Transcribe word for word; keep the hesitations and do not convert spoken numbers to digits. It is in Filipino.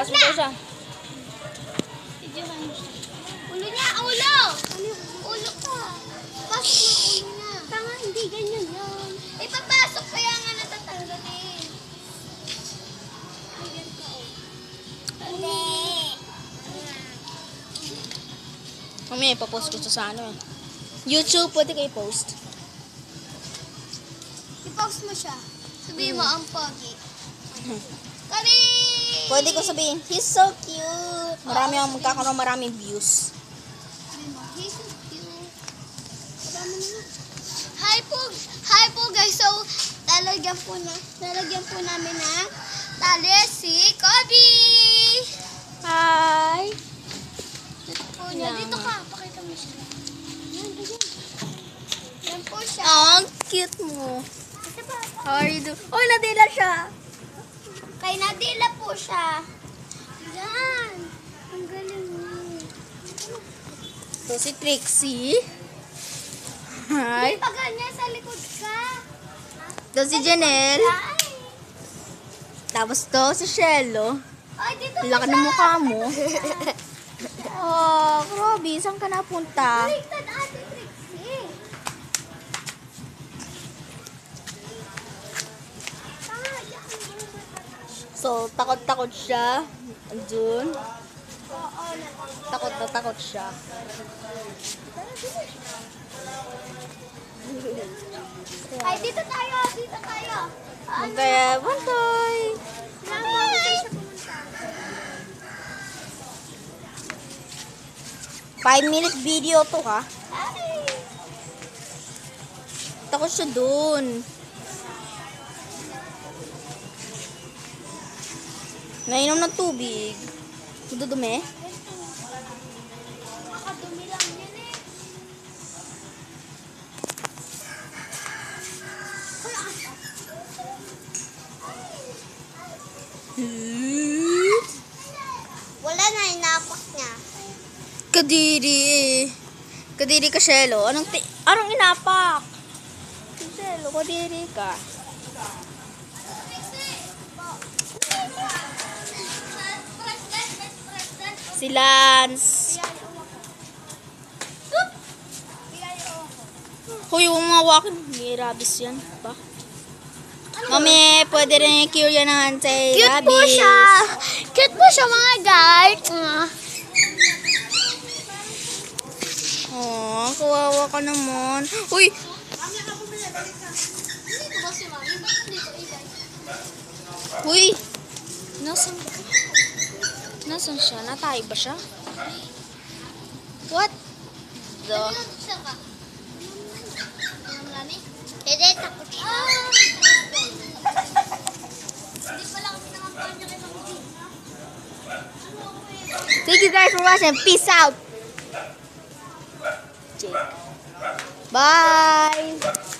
Pasok mo siya. Ulo niya, ulo! Ulo ka. Pasok mo ulo niya. Tanga, hindi ganyan yan. Ipapasok kaya nga natatanggalin. Ayan ka, oh. Hindi. Mamaya, ipapost ko sa ano eh. YouTube, pwede kayo post. I-post mo siya. Sabihin mo, ang pogi. Kami! Pwede ko sabihin, he's so cute. Marami ang magkakaroon maraming views. Sabihin mo, he's so cute. Marami na. Hi po, hi po guys. So, lalagyan po na, lalagyan po namin ng tali si Kobe. Hi! Dito po niya. Dito ka. Pakita mo siya. Yan, ganyan. Yan po siya. Oh, ang cute mo. How are you doing? Oh, nadila siya. Kay nadila po siya. Yan. Ang galing mo. So, si Trixie. Hi. Hindi pa ganyan sa likod ka. To si Janelle. Ay. Tapos to si Shello. Ay, dito po Laki siya. ng mukha mo. Oh, Robbie, saan ka napunta? Baliktad, Ate Trixie. Ah, yan. So, takot-takot siya. Andun. Oo, Takot na takot siya. ay, dito tayo, dito tayo. Ano? Kaya, bantay. Naman, dito siya pumunta. Five minute video to ha. Ay. Takot siya dun. Nainom ng tubig. Dudumi. Makadumi lang yan eh. Wala na, inapak niya. Kadiri eh. Kadiri ka, Shelo. Anong, ti anong inapak? Shelo, kadiri ka. Si Lance. Huy, huwag mawakin. May rabies yan. Ba? Mami, pwede rin i-cure yan ng anti-rabies. Cute po siya. Cute po siya mga guys. Ah. Oh, kawawa ka naman. Uy! Uy! Nasaan? Nasaan siya? Natay ba siya? What? The... Hindi, takot siya. Hindi pala kami nakampanya kay Mami. Thank you guys for watching. Peace out! Bye!